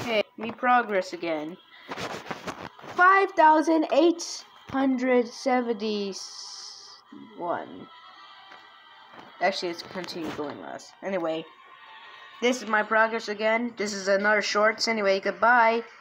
Okay, me progress again. 5,871. Actually, let's continue going less. Anyway, this is my progress again. This is another shorts. Anyway, goodbye.